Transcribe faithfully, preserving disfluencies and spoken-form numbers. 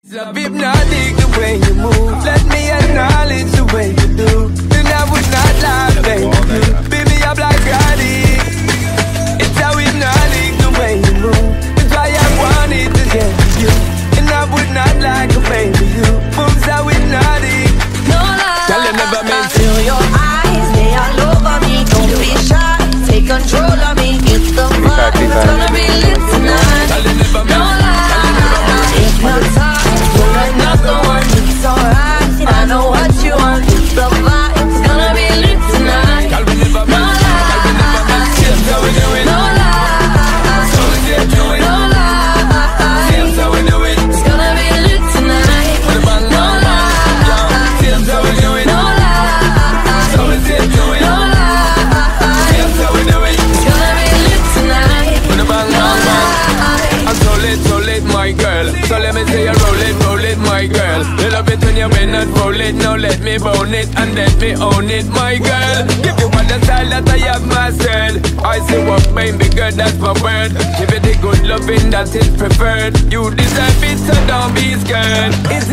Love hypnotic the way you move. Let me acknowledge the way you do. Then I would not lie, baby. Beat me up like Roddy. It's how hypnotic the way you move. It's why I wanted to get to you. And I would not like a baby. You moves how hypnotic. No lie. Tell you never meant to. Feel your eyes, they all over me. Don't be shy, take control of me. Get the vibe, it's gonna be lit tonight. Tell you never meant. No lie. If not time. Another one, it's alright. I know what you want. The vibe's gonna be lit tonight. No lie, no lie, no lie. It's gonna be lit tonight. No lie, no lie. It's gonna be lit tonight. No lie. I'm so lit, so lit, my girl. So let me say you roll it, roll it, my girl. You love it when you win and roll it. Now let me bone it and let me own it, my girl. Give you all the style that I have myself. I say what made me good, that's my word. Give it the good loving that is preferred. You deserve it, so don't be scared. It's